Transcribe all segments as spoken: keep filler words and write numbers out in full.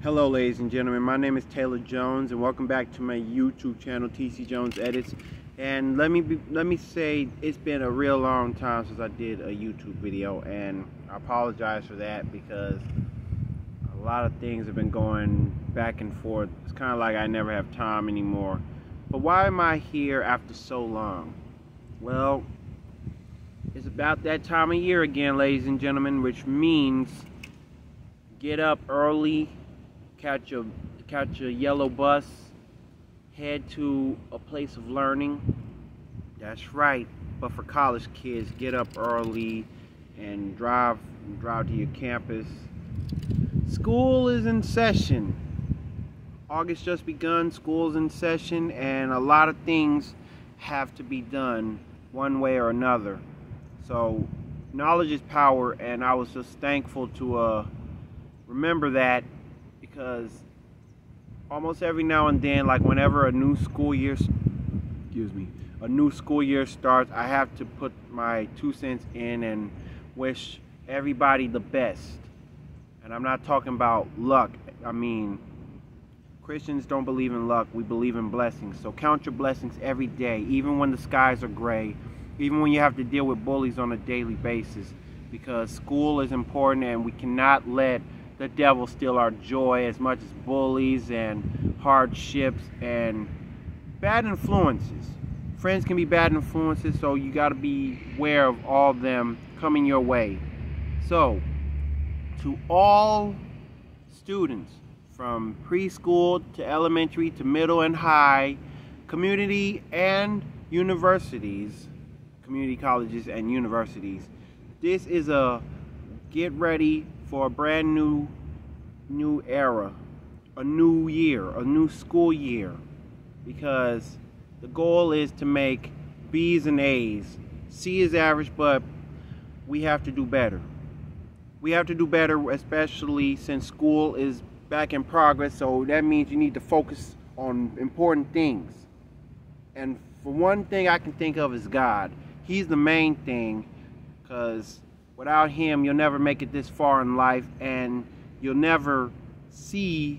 Hello ladies and gentlemen, my name is Taylor Jones and welcome back to my YouTube channel T C Jones Edits. And let me be, let me say it's been a real long time since I did a YouTube video, and I apologize for that because a lot of things have been going back and forth. It's kind of like I never have time anymore. But why am I here after so long? Well, it's about that time of year again, ladies and gentlemen, which means get up early, catch a catch a yellow bus, head to a place of learning. That's right, but for college kids, get up early and drive drive to your campus. School is in session. August just begun, school's in session, and a lot of things have to be done one way or another. So knowledge is power, and I was just thankful to uh remember that, because almost every now and then, like whenever a new school year, excuse me, a new school year starts, I have to put my two cents in and wish everybody the best. And I'm not talking about luck. I mean, Christians don't believe in luck. We believe in blessings. So count your blessings every day, even when the skies are gray, even when you have to deal with bullies on a daily basis, because school is important and we cannot let the devil steal our joy as much as bullies and hardships and bad influences. Friends can be bad influences, so you got to be aware of all of them coming your way. So, to all students from preschool to elementary to middle and high, community and universities, community colleges and universities, this is a get ready for a brand new new era, a new year, a new school year, because the goal is to make B's and A's. C is average, but we have to do better. We have to do better, especially since school is back in progress, so that means you need to focus on important things. And for one thing I can think of is God. He's the main thing, because without him, you'll never make it this far in life, and you'll never see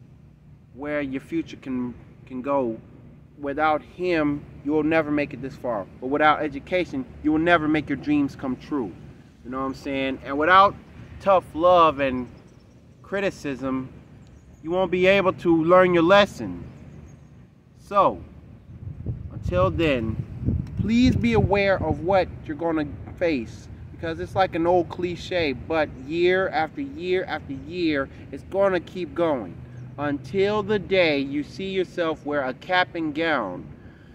where your future can can go. Without him, you'll never make it this far. But without education, you will never make your dreams come true. You know what I'm saying? And without tough love and criticism, you won't be able to learn your lesson. So, until then, please be aware of what you're going to face. Because it's like an old cliche, but year after year after year, it's going to keep going until the day you see yourself wear a cap and gown,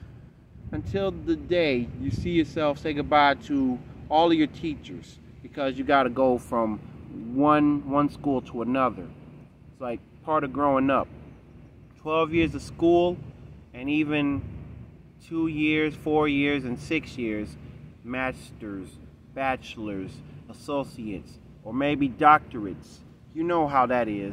until the day you see yourself say goodbye to all of your teachers, because you got to go from one one school to another. It's like part of growing up. twelve years of school, and even two years, four years, and six years, masters, bachelors, associates, or maybe doctorates. You know how that is.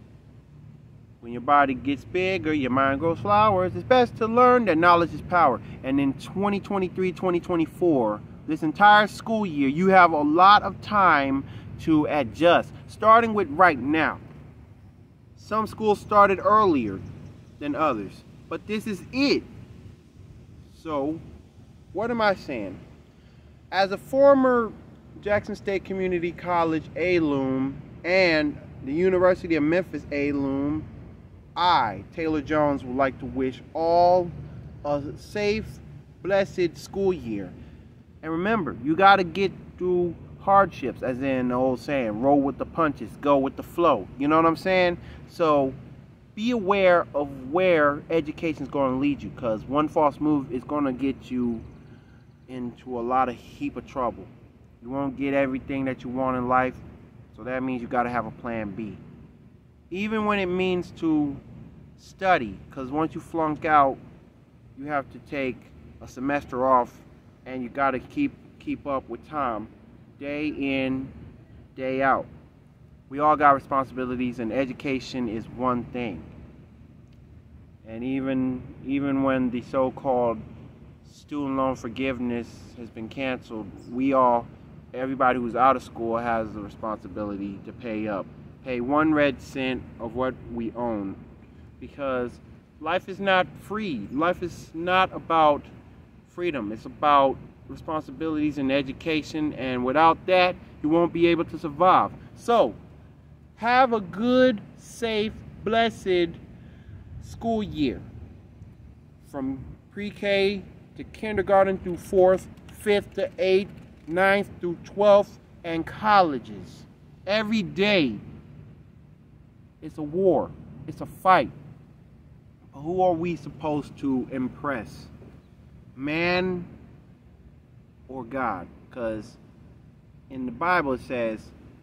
When your body gets bigger, your mind grows flowers. It's best to learn that knowledge is power. And in twenty twenty-three, twenty twenty-four, this entire school year, you have a lot of time to adjust, starting with right now. Some schools started earlier than others, but this is it. So, what am I saying? As a former Jackson State Community College alum and the University of Memphis alum, I, Taylor Jones, would like to wish all a safe, blessed school year. And remember, you got to get through hardships, as in the old saying, roll with the punches, go with the flow. You know what I'm saying? So be aware of where education is going to lead you, because one false move is going to get you into a lot of heap of trouble. You won't get everything that you want in life, so that means you got to have a plan B. Even when it means to study, because once you flunk out, you have to take a semester off, and you got to keep keep up with time, day in, day out. We all got responsibilities, and education is one thing. And even even when the so-called student loan forgiveness has been canceled, we all, everybody who's out of school has the responsibility to pay up. pay one red cent of what we own, because life is not free. Life is not about freedom. It's about responsibilities and education, and without that, you won't be able to survive. So, have a good, safe, blessed school year. From pre-K to kindergarten through fourth, fifth to eighth, ninth through twelfth, and colleges. Every day, it's a war. It's a fight. But who are we supposed to impress? Man or God? Because in the Bible it says,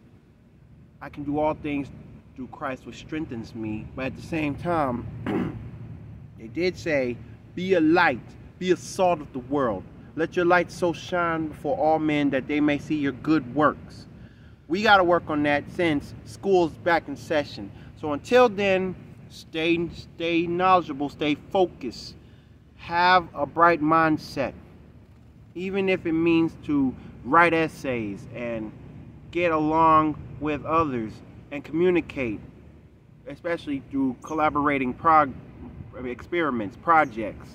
I can do all things through Christ which strengthens me. But at the same time, they did say, be a light, be a salt of the world. Let your light so shine before all men that they may see your good works. We got to work on that since school's back in session. So until then, stay, stay knowledgeable, stay focused. Have a bright mindset. Even if it means to write essays and get along with others and communicate, especially through collaborating prog experiments, projects.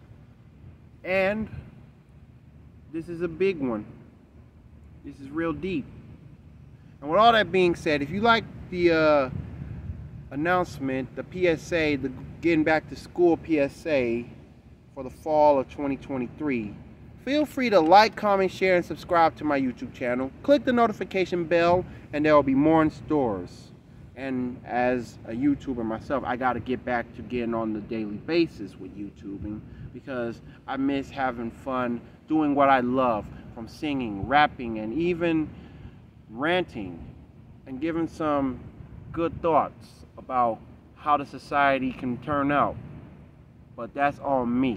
And this is a big one. This is real deep. And with all that being said, if you like the uh, announcement, the P S A, the Getting Back to School P S A for the fall of twenty twenty-three, feel free to like, comment, share, and subscribe to my YouTube channel. Click the notification bell, and there will be more in stores. And as a YouTuber myself, I got to get back to getting on the daily basis with YouTubing, because I miss having fun doing what I love, from singing, rapping, and even ranting, and giving some good thoughts about how the society can turn out. But that's all me.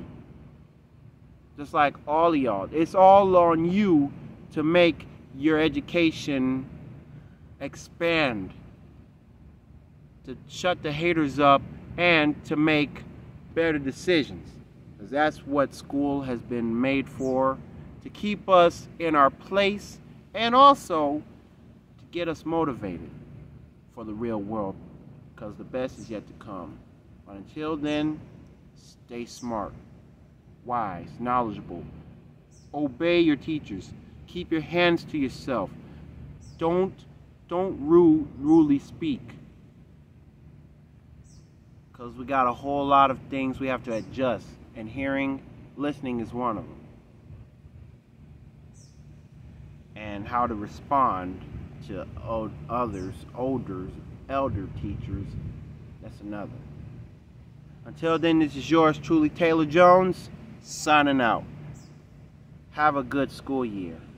Just like all of y'all. It's all on you to make your education expand, to shut the haters up, and to make better decisions. Because that's what school has been made for, to keep us in our place, and also to get us motivated for the real world, because the best is yet to come. But until then, stay smart, wise, knowledgeable. Obey your teachers. Keep your hands to yourself. Don't, don't rude, rudely speak. Because we got a whole lot of things we have to adjust. And hearing, listening is one of them. And how to respond to others, older, elder teachers, that's another. Until then, this is yours truly, Taylor Jones, signing out. Have a good school year.